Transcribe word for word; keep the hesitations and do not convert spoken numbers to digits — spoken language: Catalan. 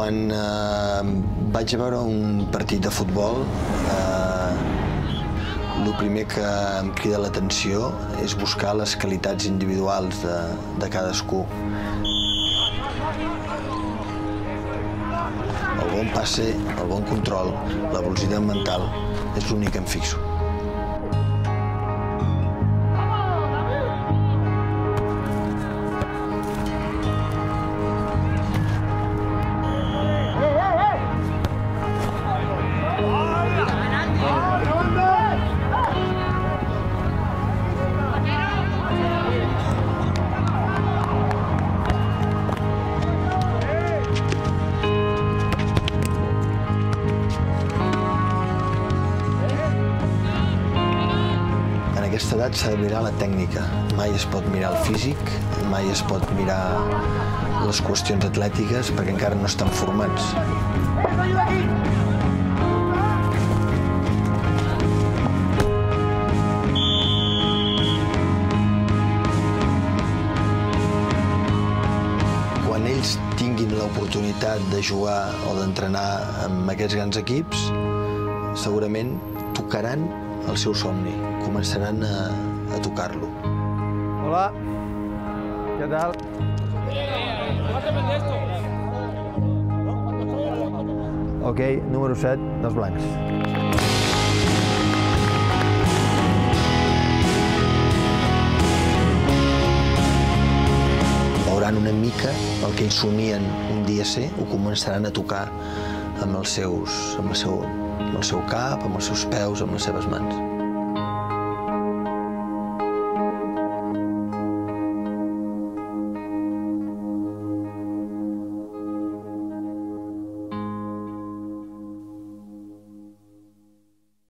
Quan eh, vaig a veure un partit de futbol, eh, el primer que em crida l'atenció és buscar les qualitats individuals de, de cadascú. El bon passe, el bon control, la velocitat mental, és l'únic que em fixo. En aquesta edat s'ha de mirar la tècnica. Mai es pot mirar el físic, mai es pot mirar les qüestions atlètiques perquè encara no estan formats. Quan ells tinguin l'oportunitat de jugar o d'entrenar amb aquests grans equips, segurament tocaran el seu somni, començaran a, a tocar-lo. Hola, què tal? Ok, número set, dels blancs. Veuran una mica el que ells somien un dia ser, ho començaran a tocar amb els seus, amb el seu, amb el seu cap, amb els seus peus, amb les seves mans.